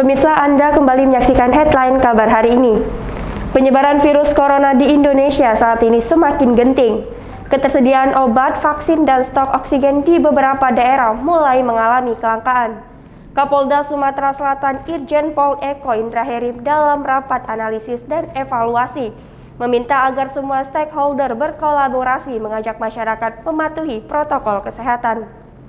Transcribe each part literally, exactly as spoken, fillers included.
Pemirsa, Anda kembali menyaksikan headline kabar hari ini. Penyebaran virus corona di Indonesia saat ini semakin genting. Ketersediaan obat, vaksin, dan stok oksigen di beberapa daerah mulai mengalami kelangkaan. Kapolda Sumatera Selatan Irjen Pol Eko Indraheri dalam rapat analisis dan evaluasi meminta agar semua stakeholder berkolaborasi mengajak masyarakat mematuhi protokol kesehatan.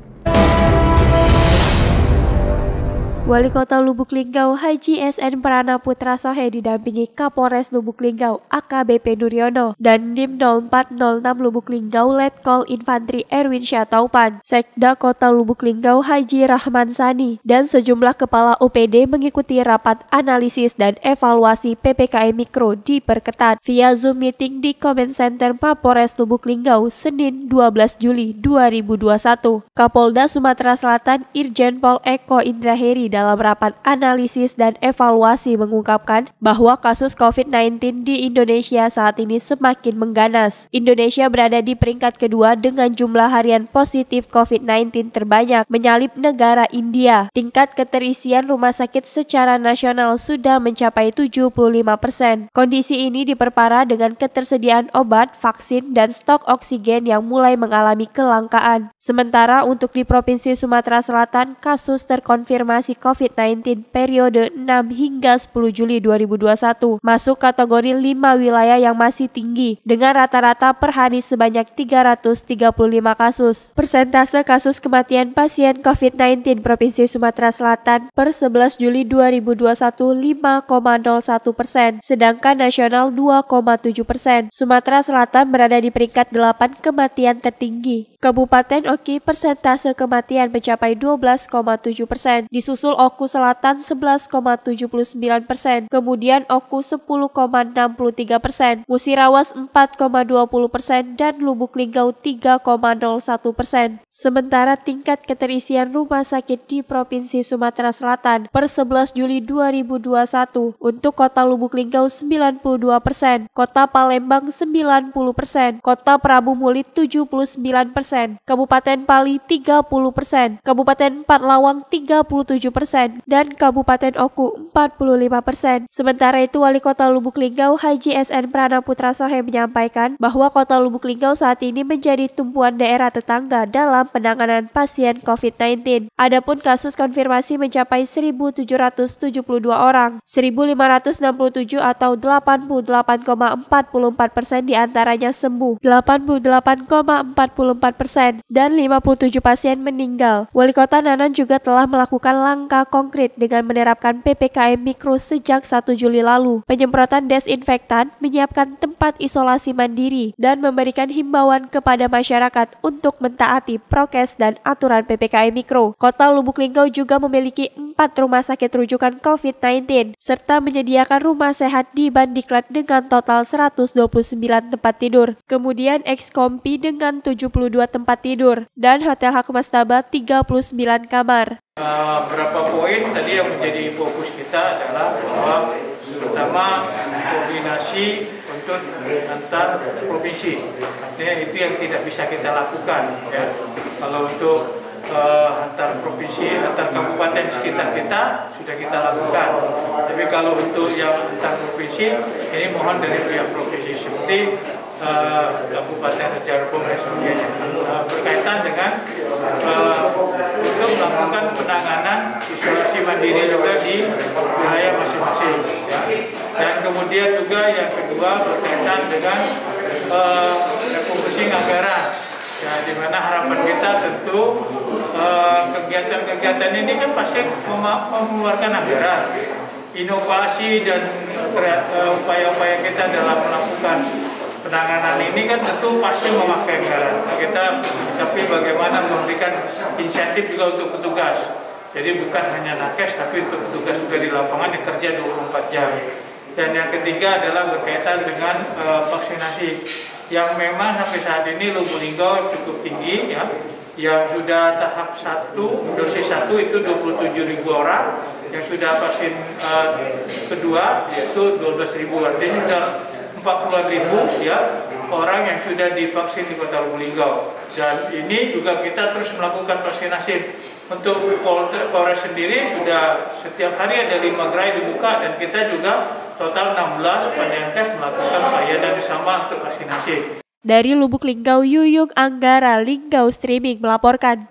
Wali Kota Lubuk Linggau Haji S N Pranaputra Sohe didampingi Kapolres Lubuk Linggau A K B P Nuryono dan Dim nol empat nol enam Lubuk Linggau Letkol Infantri Erwin Syataupan, Sekda Kota Lubuk Linggau Haji Rahman Sani, dan sejumlah kepala O P D mengikuti rapat analisis dan evaluasi P P K M Mikro diperketat via Zoom meeting di Comment Center Mapores Lubuk Linggau Senin dua belas Juli dua ribu dua puluh satu. Kapolda Sumatera Selatan Irjen Pol Eko Indraheri dalam rapat analisis dan evaluasi mengungkapkan bahwa kasus COVID sembilan belas di Indonesia saat ini semakin mengganas. Indonesia berada di peringkat kedua dengan jumlah harian positif COVID sembilan belas terbanyak, menyalip negara India. Tingkat keterisian rumah sakit secara nasional sudah mencapai tujuh puluh lima persen. Kondisi ini diperparah dengan ketersediaan obat, vaksin, dan stok oksigen yang mulai mengalami kelangkaan. Sementara untuk di Provinsi Sumatera Selatan, kasus terkonfirmasi COVID sembilan belas periode enam hingga sepuluh Juli dua ribu dua puluh satu masuk kategori lima wilayah yang masih tinggi dengan rata-rata per hari sebanyak tiga ratus tiga puluh lima kasus. Persentase kasus kematian pasien COVID sembilan belas Provinsi Sumatera Selatan per sebelas Juli dua ribu dua puluh satu lima koma nol satu persen, sedangkan nasional dua koma tujuh persen. Sumatera Selatan berada di peringkat delapan kematian tertinggi. Kabupaten Oki persentase kematian mencapai dua belas koma tujuh persen, disusul Oku Selatan sebelas koma tujuh puluh sembilan persen, kemudian Oku sepuluh koma enam puluh tiga persen, Musirawas empat koma dua puluh persen, dan Lubuk Linggau tiga koma nol satu persen. Sementara tingkat keterisian rumah sakit di Provinsi Sumatera Selatan per sebelas Juli dua ribu dua puluh satu untuk Kota Lubuk Linggau sembilan puluh dua persen, Kota Palembang sembilan puluh persen, Kota Prabu Muli tujuh puluh sembilan persen, Kabupaten Pali tiga puluh persen, Kabupaten Empat Lawang tiga puluh tujuh persen, dan Kabupaten Oku empat puluh lima persen. Sementara itu, Wali Kota Lubuk Linggau Haji S N Pranaputra Sohe menyampaikan bahwa Kota Lubuk Linggau saat ini menjadi tumpuan daerah tetangga dalam penanganan pasien COVID sembilan belas. Adapun kasus konfirmasi mencapai seribu tujuh ratus tujuh puluh dua orang, seribu lima ratus enam puluh tujuh atau delapan puluh delapan koma empat puluh empat persen diantaranya sembuh, delapan puluh delapan koma empat puluh empat persen, dan lima puluh tujuh pasien meninggal. Wali Kota Nanan juga telah melakukan langkah konkret dengan menerapkan P P K M Mikro sejak satu Juli lalu, penyemprotan desinfektan, menyiapkan tempat isolasi mandiri, dan memberikan himbauan kepada masyarakat untuk mentaati prokes dan aturan P P K M Mikro. Kota Lubuk Linggau juga memiliki empat rumah sakit rujukan COVID sembilan belas, serta menyediakan rumah sehat di Bandiklat dengan total seratus dua puluh sembilan tempat tidur, kemudian Ekskompi dengan tujuh puluh dua tempat tidur, dan Hotel Hakmastaba tiga puluh sembilan kamar. Uh, berapa poin tadi yang menjadi fokus kita adalah bahwa pertama koordinasi untuk antar provinsi, artinya itu yang tidak bisa kita lakukan ya. Kalau untuk uh, antar provinsi, antar kabupaten sekitar kita sudah kita lakukan, tapi kalau untuk yang antar provinsi ini mohon dari pihak provinsi seperti Uh, Kabupaten Raja Repong dan sebagainya uh, berkaitan dengan uh, untuk melakukan penanganan isolasi mandiri juga di wilayah masing-masing ya. Dan kemudian juga yang kedua berkaitan dengan uh, refocusing anggaran ya, di mana harapan kita tentu kegiatan-kegiatan uh, ini kan pasti mengeluarkan anggaran, inovasi dan upaya-upaya uh, kita dalam melakukan penanganan ini kan tentu pasti memakai anggaran. Nah, kita tapi bagaimana memberikan insentif juga untuk petugas. Jadi bukan hanya nakes tapi untuk petugas juga di lapangan yang kerja dua puluh empat jam. Dan yang ketiga adalah berkaitan dengan uh, vaksinasi yang memang sampai saat ini Lubuk Linggau cukup tinggi ya. Yang sudah tahap satu, dosis satu itu dua puluh tujuh ribu orang, yang sudah vaksin uh, kedua yaitu dua belas ribu, artinya sudah empat puluh ribu ya orang yang sudah divaksin di Kota Lubuk Linggau. Dan ini juga kita terus melakukan vaksinasi Untuk Polres sendiri sudah setiap hari ada lima gerai dibuka dan kita juga total enam belas Pandiankes melakukan pelayanan bersama untuk vaksinasi. Dari Lubuk Linggau, Yuyung Anggara, Linggau Streaming melaporkan.